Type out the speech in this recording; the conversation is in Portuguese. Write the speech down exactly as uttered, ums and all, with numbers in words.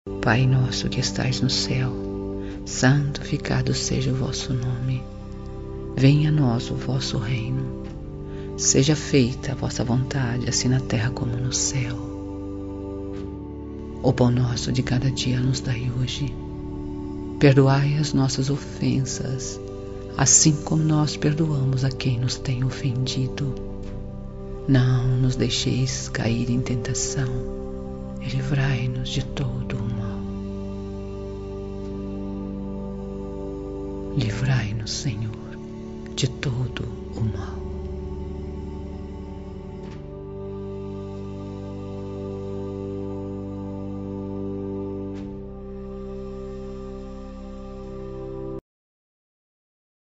Pai nosso que estais no céu, santificado seja o vosso nome. Venha a nós o vosso reino. Seja feita a vossa vontade, assim na terra como no céu. O pão nosso de cada dia nos dai hoje. Perdoai as nossas ofensas, assim como nós perdoamos a quem nos tem ofendido. Não nos deixeis cair em tentação, e livrai-nos de todo o mal. Livrai-nos, Senhor, de todo o mal.